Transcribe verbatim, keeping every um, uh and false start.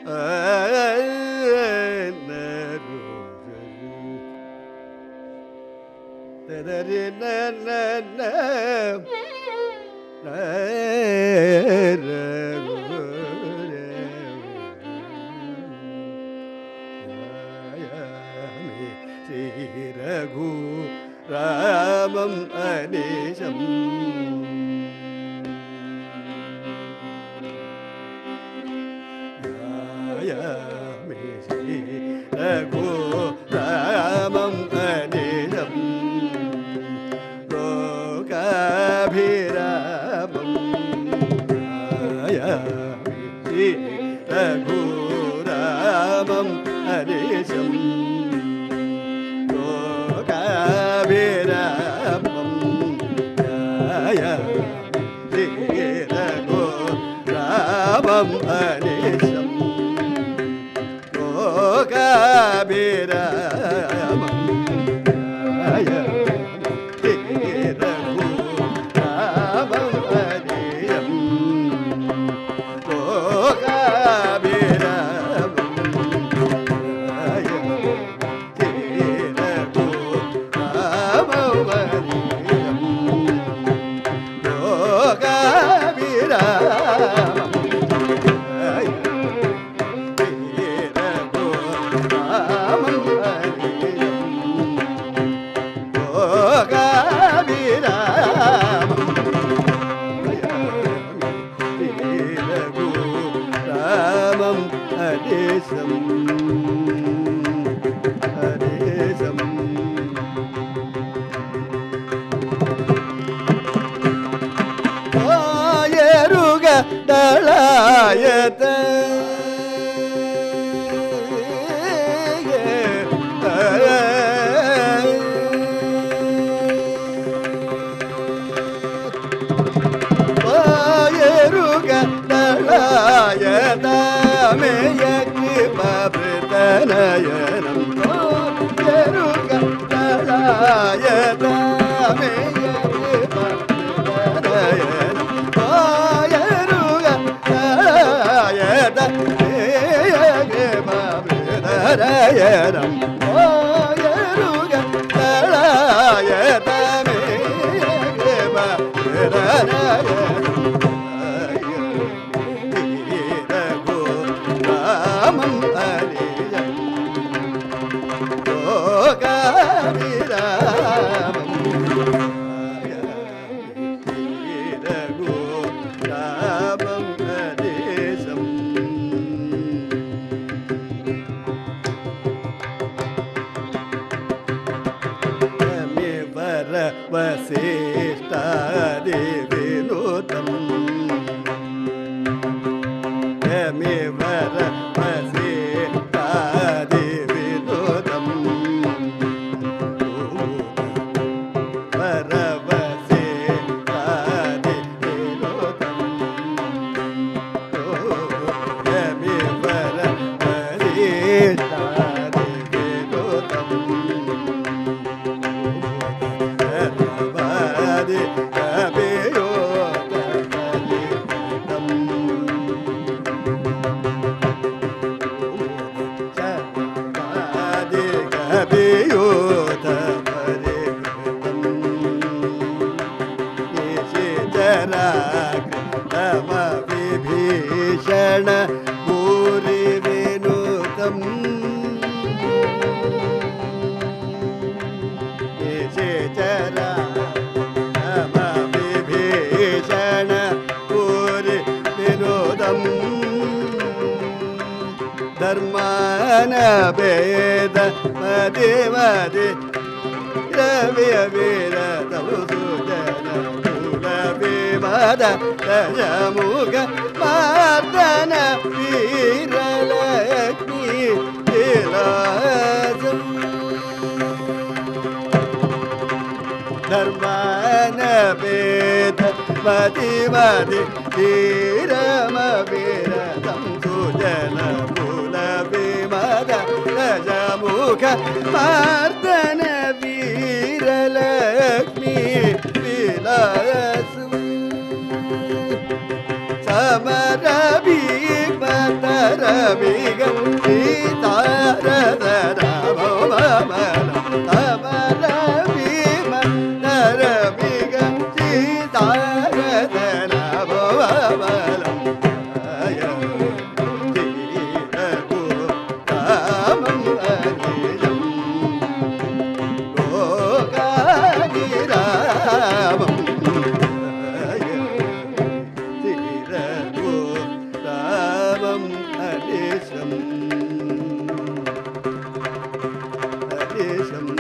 Ramam அநேசம் யாயாமி Sri Raghu Ramam அநேசம் லோகாபிராமம் யாயாமி Sri Raghu Ramam அநேசம் Viramam Jaya Virago Ramam Anisam Goga Viramam Jaya Virago Ramam Anisam Goga Viramam Jaya Dalayata Yeruga Dalayata Meyaki Babritanayanam Yeruga Dalayata Meyaki Babritanayanam Dayaram Oyeruga Dalayata Meyagema Dayaram Virago Ramam Aniyam Yoga Viramam Virago Ramam Anisam Vasishtadi Vinutam Yami Vara Vasishtadi Vinutam Vara Vasishtadi Vinutam Yami Vara Vasishtadi Vinutam Vibhishana Puri Vinutam Chara Nama Vibhishana Puri Vinodam Dharmana Veda Madi Madi Ravi Avira Talusujana Mula Vimada Rajamuga Mardana Vira Lakmi Vilasam Dharmana Veda Madi Madi Dhirama Vira Tamsujana Mula Vimada Rajamukha Mardana Vira Lakmi Vilasam Samara Bhikmata தரமிக சீதாரத ராமமலம் தபரமிம தரமிக சீதாரத ராமமலம் தீரகு Ramam அனிலம் லோகாதி Ramam தீரகு Ramam Anusham Anusham